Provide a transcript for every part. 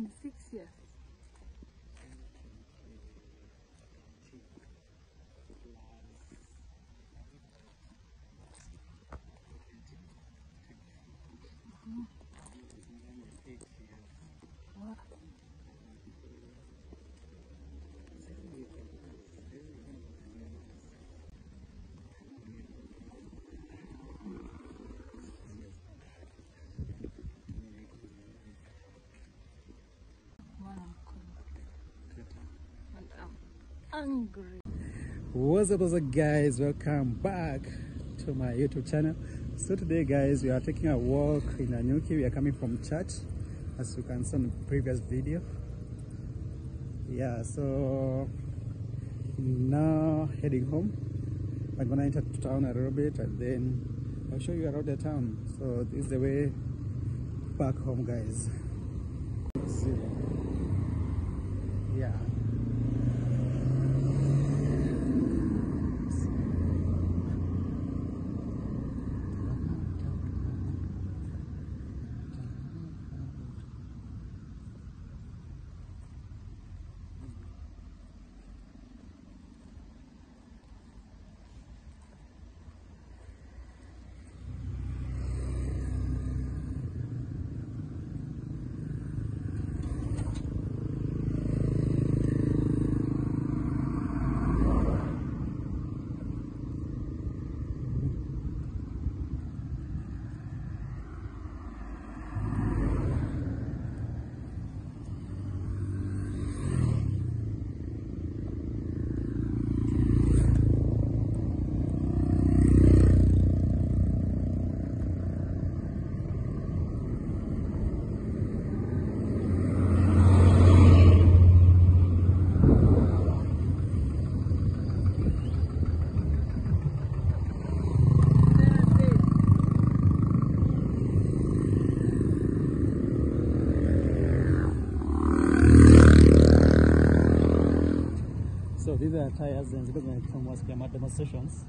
6 years. Angry. What's up guys, welcome back to my YouTube channel. So today guys, we are taking a walk in Nanyuki. We are coming from church, as you can see in the previous video. Yeah, so now heading home. I'm gonna enter town a little bit and then I'll show you around the town. So this is the way back home guys. Yeah. So these are tires and because when from was demonstrations.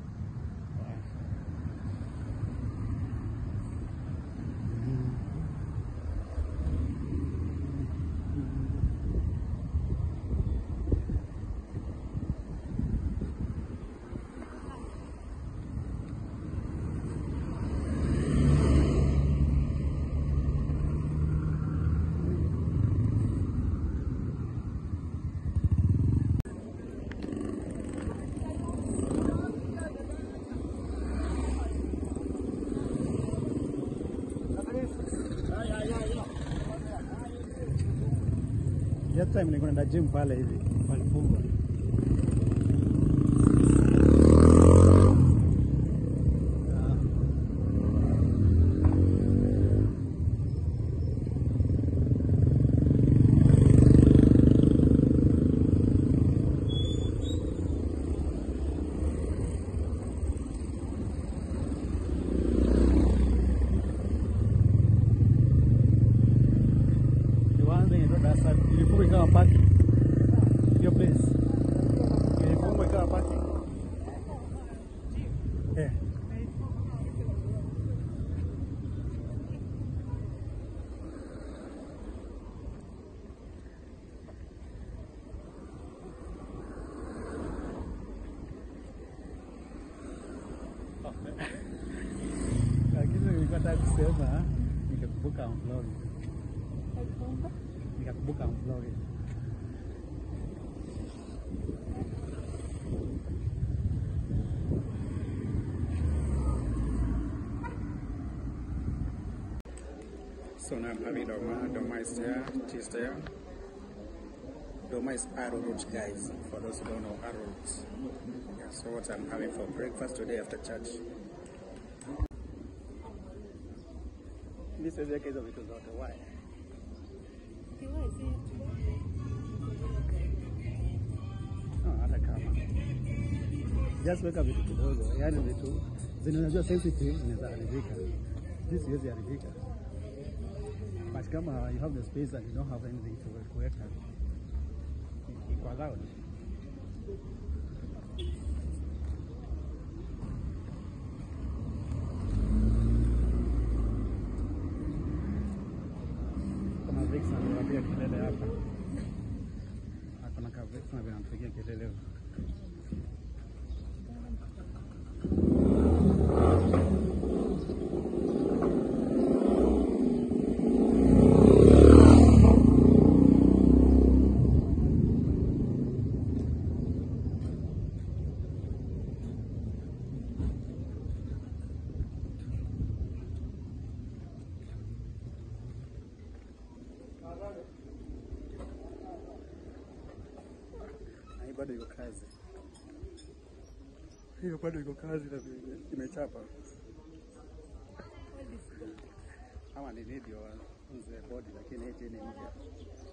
That time nilikuwa naenda gym pale hivi walifungwa. Your place. Yeah. Lakini nilipata kusema nikakumbuka vlog. Nikakumbuka vlog. So now I'm having Doma is there, tea is there. Doma is arrowroot guys, for those who don't know arrowroot. Yeah, so what I'm having for breakfast today after church. This is the case of it without a why. No, hata kama. Just weka vitu kidogo, yani vitu zinajua sensitive zinaweza haribika. This siwezi haribika. But kama you have the space and you don't have anything to weka, iko allowed. Kama Vixen anapiga kelele hapa. Hakuna kabisa na vinampigia kelele. Bado iko kazi. Hiyo bado iko kazi na imechapa. Ama ni video nze body lakini hii ni mpya.